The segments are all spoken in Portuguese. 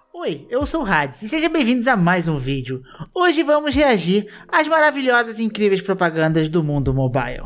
Oi, eu sou o Hades e sejam bem-vindos a mais um vídeo. Hoje vamos reagir às maravilhosas e incríveis propagandas do mundo mobile.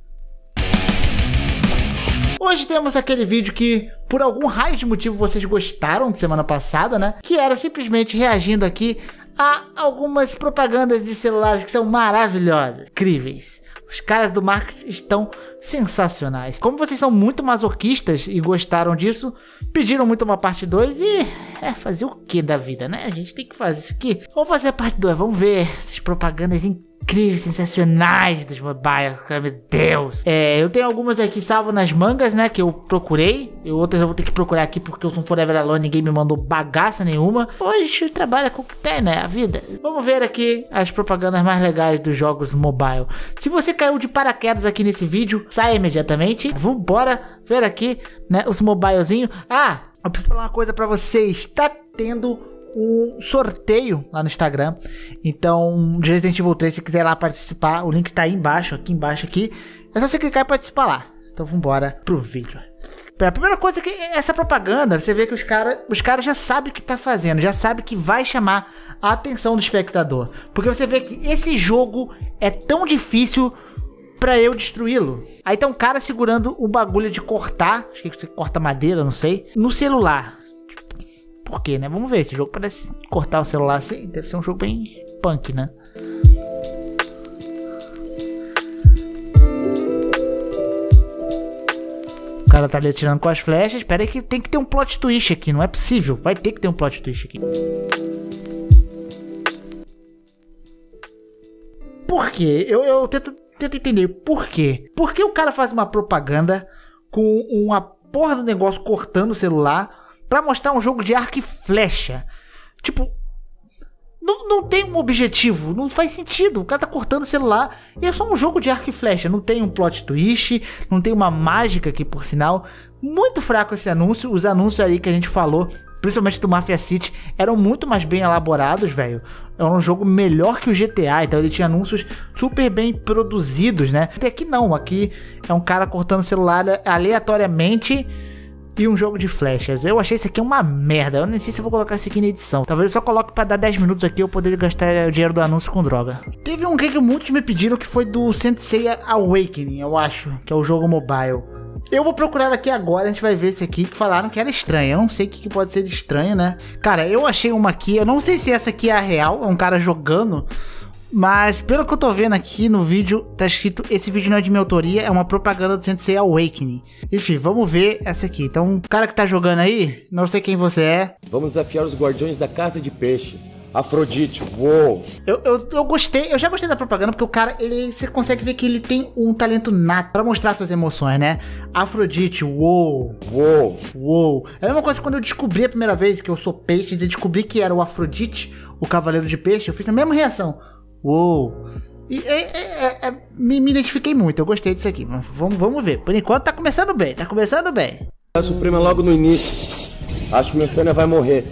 Hoje temos aquele vídeo que, por algum raio de motivo, vocês gostaram de semana passada, né? Que era simplesmente reagindo aqui a algumas propagandas de celulares que são maravilhosas, incríveis. Os caras do marketing estão sensacionais. Como vocês são muito masoquistas e gostaram disso, pediram muito uma parte 2 e... fazer o que da vida, né? A gente tem que fazer isso aqui. Vamos fazer a parte 2, vamos ver essas propagandas incríveis, sensacionais dos mobiles, meu Deus. Eu tenho algumas aqui salvo nas mangas, né, que eu procurei. Outras eu vou ter que procurar aqui porque eu sou um Forever Alone, ninguém me mandou bagaça nenhuma. Hoje trabalha com o que tem, né, a vida. Vamos ver aqui as propagandas mais legais dos jogos mobile. Se você caiu de paraquedas aqui nesse vídeo, saia imediatamente. Vambora ver aqui, né, os mobilezinhos. Eu preciso falar uma coisa pra vocês. Tá tendo um sorteio lá no Instagram, então de Resident Evil 3, se quiser lá participar, o link tá aí embaixo, aqui, é só você clicar e participar lá. Então vambora pro vídeo. A primeira coisa é que essa propaganda, você vê que os caras já sabem o que tá fazendo, já sabem que vai chamar a atenção do espectador, porque você vê que esse jogo é tão difícil pra eu destruí-lo. Aí tá um cara segurando o bagulho de cortar, acho que você corta madeira, não sei, no celular. Por quê, né? Vamos ver, esse jogo parece cortar o celular assim, deve ser um jogo bem punk, né? O cara tá ali atirando com as flechas. Espera aí que tem que ter um plot twist aqui, não é possível. Vai ter que ter um plot twist aqui. Por quê? Eu tento entender por quê. Por que o cara faz uma propaganda com uma porra do negócio cortando o celular pra mostrar um jogo de arco e flecha? Tipo, não tem um objetivo, não faz sentido. O cara tá cortando o celular e é só um jogo de arco e flecha. Não tem um plot twist, não tem uma mágica aqui, por sinal. Muito fraco esse anúncio. Os anúncios aí que a gente falou, principalmente do Mafia City, eram muito mais bem elaborados, velho. Era um jogo melhor que o GTA, então ele tinha anúncios super bem produzidos, né? Até aqui não, aqui é um cara cortando o celular aleatoriamente e um jogo de flechas. Eu achei isso aqui uma merda. Eu nem sei se eu vou colocar isso aqui na edição. Talvez eu só coloque pra dar 10 minutos aqui eu poder gastar o dinheiro do anúncio com droga. Teve um que muitos me pediram, que foi do Sensei Awakening, eu acho, que é o jogo mobile. Eu vou procurar aqui agora, a gente vai ver esse aqui, que falaram que era estranho. Eu não sei o que pode ser de estranho, né? Cara, eu achei uma aqui, eu não sei se essa aqui é a real, é um cara jogando, mas pelo que eu tô vendo aqui no vídeo, tá escrito: esse vídeo não é de minha autoria, é uma propaganda do Sensei Awakening. Enfim, vamos ver essa aqui. Então, o cara que tá jogando aí, não sei quem você é. Vamos desafiar os guardiões da casa de peixe. Afrodite, uou! Eu gostei, eu já gostei da propaganda, porque o cara, você consegue ver que ele tem um talento nato pra mostrar suas emoções, né? Afrodite, uou! Uou! Uou! É a mesma coisa quando eu descobri a primeira vez que eu sou peixe e descobri que era o Afrodite, o cavaleiro de peixe, eu fiz a mesma reação. Uou! E me identifiquei muito, eu gostei disso aqui. Vamos ver. Por enquanto tá começando bem, tá começando bem. A Suprema logo no início. Acho que meu Sânia vai morrer.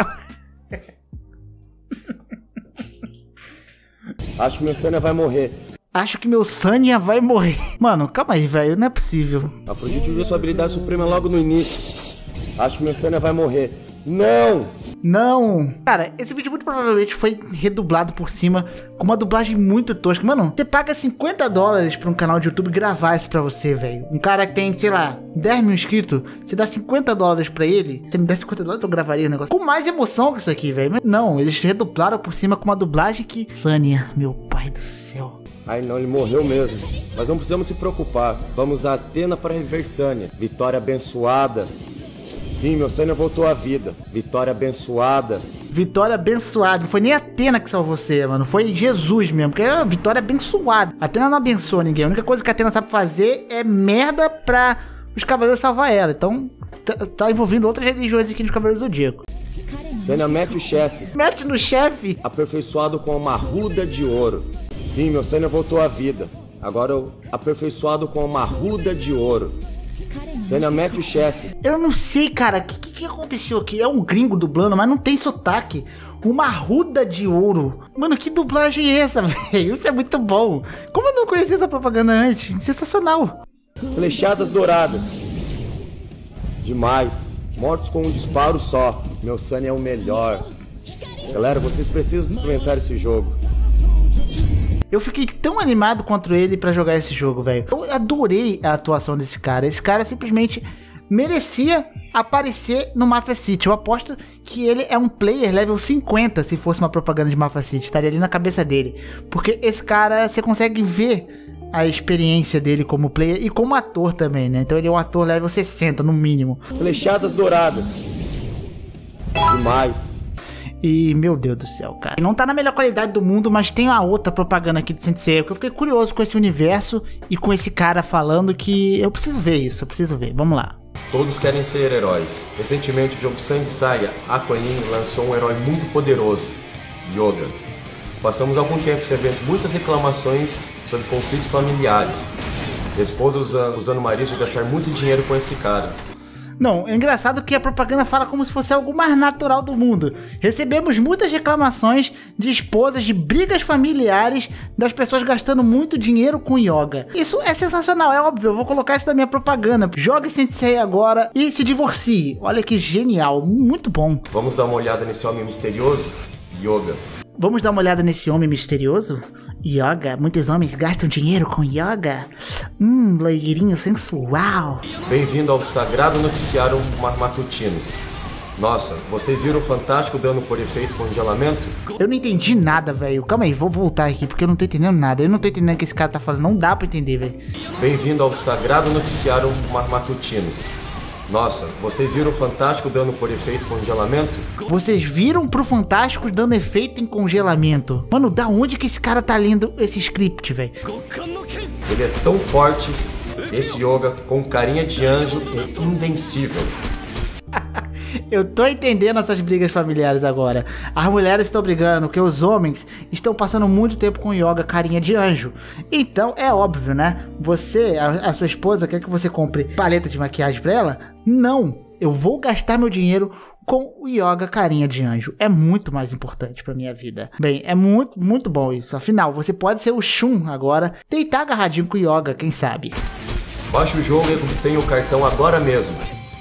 Acho que meu Sânia vai morrer. Acho que meu Sânia vai morrer. Mano, calma aí, velho, não é possível. Afrodite usou sua habilidade suprema logo no início. Acho que meu Sânia vai morrer. Não! Não! Cara, esse vídeo muito provavelmente foi redublado por cima com uma dublagem muito tosca. Mano, você paga $50 pra um canal de YouTube gravar isso pra você, velho. Um cara que tem, sei lá, 10 mil inscritos, você dá $50 pra ele, você me der $50, eu gravaria o negócio com mais emoção que isso aqui, velho. Mas não, eles redublaram por cima com uma dublagem que... Sânia, meu pai do céu. Ai não, ele morreu mesmo. Mas não precisamos se preocupar. Vamos a Atena para reviver Sânia. Vitória abençoada. Sim, meu Sânia voltou à vida. Vitória abençoada. Vitória abençoada. Não foi nem a Atena que salvou você, mano. Foi Jesus mesmo. Porque é uma vitória abençoada. A Atena não abençoa ninguém. A única coisa que a Atena sabe fazer é merda pra os cavaleiros salvar ela. Então, tá envolvendo outras religiões aqui nos Cavaleiros do Zodíaco. Sânia mete o chefe. Mete no chefe. Aperfeiçoado com uma ruda de ouro. Sim, meu Sânia voltou à vida. Agora eu aperfeiçoado com uma ruda de ouro. Sânia mete o chefe. Eu não sei, cara, o que aconteceu aqui? É um gringo dublando, mas não tem sotaque. Uma ruda de ouro. Mano, que dublagem é essa, velho? Isso é muito bom. Como eu não conhecia essa propaganda antes? Sensacional. Flechadas douradas. Demais. mortos com um disparo só. Meu Sunny é o melhor. Galera, vocês precisam experimentar esse jogo. Eu fiquei tão animado contra ele pra jogar esse jogo, velho. Eu adorei a atuação desse cara. Esse cara simplesmente merecia aparecer no Mafia City. Eu aposto que ele é um player level 50 se fosse uma propaganda de Mafia City. Estaria ali na cabeça dele. Porque esse cara, você consegue ver a experiência dele como player e como ator também, né? Então ele é um ator level 60 no mínimo. Flechadas douradas. Demais. E, meu Deus do céu, cara. Não tá na melhor qualidade do mundo, mas tem a outra propaganda aqui do Saint Seiya, que eu fiquei curioso com esse universo e com esse cara falando que eu preciso ver isso, eu preciso ver. Vamos lá. Todos querem ser heróis. Recentemente o jogo Saint Seiya Aquanin lançou um herói muito poderoso, Yoga. Passamos algum tempo recebendo muitas reclamações sobre conflitos familiares. Minha esposa usando o marido de gastar muito dinheiro com esse cara. Não, é engraçado que a propaganda fala como se fosse algo mais natural do mundo. Recebemos muitas reclamações de esposas, de brigas familiares, das pessoas gastando muito dinheiro com yoga. Isso é sensacional, é óbvio, eu vou colocar isso na minha propaganda. Jogue Saint Seiya agora e se divorcie. Olha que genial, muito bom. Vamos dar uma olhada nesse homem misterioso? Yoga. Vamos dar uma olhada nesse homem misterioso? Yoga, muitos homens gastam dinheiro com yoga. Loirinho sensual. Bem-vindo ao Sagrado Noticiário Matutino. Nossa, vocês viram o fantástico dano por efeito congelamento? Eu não entendi nada, velho. Calma aí, vou voltar aqui porque eu não tô entendendo nada. Eu não tô entendendo o que esse cara tá falando, não dá pra entender, velho. Bem-vindo ao Sagrado Noticiário Matutino. Nossa, vocês viram o fantástico dano por efeito congelamento? Vocês viram pro Fantástico dando efeito em congelamento? Mano, da onde que esse cara tá lendo esse script, velho? Ele é tão forte, esse yoga, com carinha de anjo e invencível. Eu tô entendendo essas brigas familiares agora. As mulheres estão brigando porque os homens estão passando muito tempo com yoga carinha de anjo. Então é óbvio, né? Você, a sua esposa, quer que você compre paleta de maquiagem pra ela? Não! Eu vou gastar meu dinheiro com o yoga carinha de anjo. É muito mais importante pra minha vida. Bem, é muito, muito bom isso. Afinal, você pode ser o Shun agora, deitar agarradinho com o yoga, quem sabe? Baixe o jogo e obtenha o cartão agora mesmo.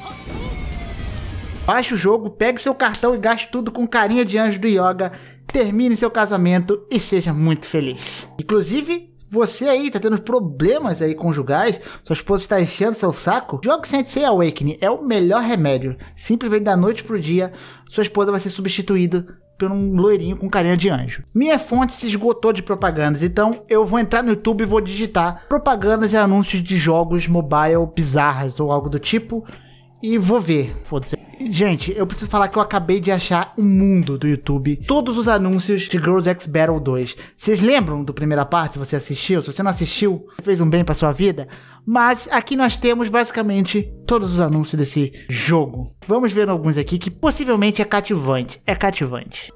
Baixe o jogo, pegue seu cartão e gaste tudo com carinha de anjo do yoga. Termine seu casamento e seja muito feliz. Inclusive, você aí tá tendo problemas aí conjugais, sua esposa está enchendo seu saco, jogue Saint Seiya Awakening, é o melhor remédio. Simplesmente da noite pro dia, sua esposa vai ser substituída por um loirinho com carinha de anjo. Minha fonte se esgotou de propagandas, então eu vou entrar no YouTube e vou digitar propagandas e anúncios de jogos mobile bizarras ou algo do tipo e vou ver. Foda-se. Gente, eu preciso falar que eu acabei de achar um mundo do YouTube. Todos os anúncios de Girls X Battle 2. Vocês lembram do primeira parte? Se você assistiu? Se você não assistiu, fez um bem pra sua vida. Mas aqui nós temos basicamente todos os anúncios desse jogo. Vamos ver alguns aqui que possivelmente é cativante. É cativante.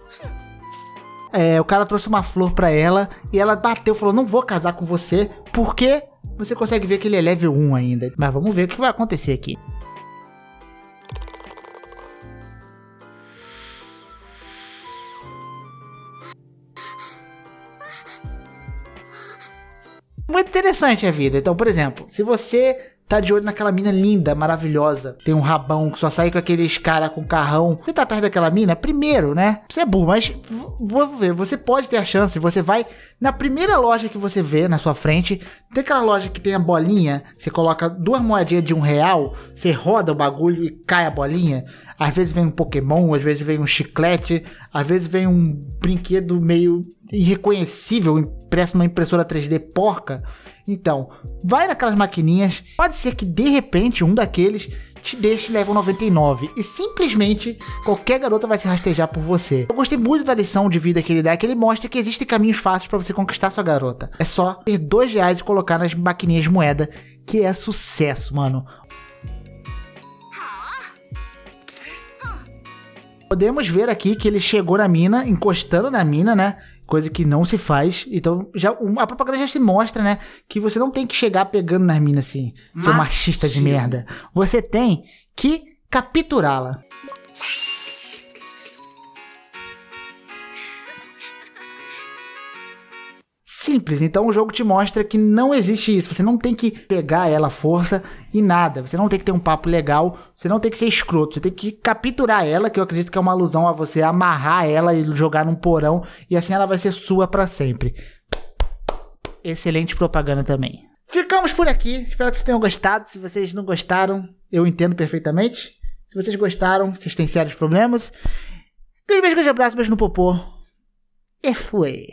O cara trouxe uma flor pra ela e ela bateu, falou, não vou casar com você, porque você consegue ver que ele é level 1 ainda. Mas vamos ver o que vai acontecer aqui. Muito interessante a vida. Então, por exemplo, se você tá de olho naquela mina linda, maravilhosa, tem um rabão que só sai com aqueles cara com carrão, você tá atrás daquela mina, primeiro, né? Você é burro, mas vou ver, você pode ter a chance, você vai na primeira loja que você vê na sua frente, tem aquela loja que tem a bolinha, você coloca 2 moedinhas de R$1, você roda o bagulho e cai a bolinha, às vezes vem um Pokémon, às vezes vem um chiclete, às vezes vem um brinquedo meio irreconhecível, impresso numa impressora 3D porca. Então, vai naquelas maquininhas, pode ser que de repente um daqueles te deixe level 99 e simplesmente qualquer garota vai se rastejar por você. Eu gostei muito da lição de vida que ele dá, que ele mostra que existem caminhos fáceis para você conquistar sua garota. É só ter R$2 e colocar nas maquininhas de moeda, que é sucesso, mano. Podemos ver aqui que ele chegou na mina, encostando na mina, né? Coisa que não se faz. Então, já, a propaganda já se mostra, né? Que você não tem que chegar pegando nas minas assim. Ser machista de merda. Você tem que capturá-la. simples. Então o jogo te mostra que não existe isso. Você não tem que pegar ela à força e nada. Você não tem que ter um papo legal. Você não tem que ser escroto. Você tem que capturar ela, que eu acredito que é uma alusão a você amarrar ela e jogar num porão. E assim ela vai ser sua pra sempre. Excelente propaganda também. Ficamos por aqui. Espero que vocês tenham gostado. Se vocês não gostaram, eu entendo perfeitamente. Se vocês gostaram, vocês têm sérios problemas. Grande beijo, grande abraço, beijo no popô. E foi.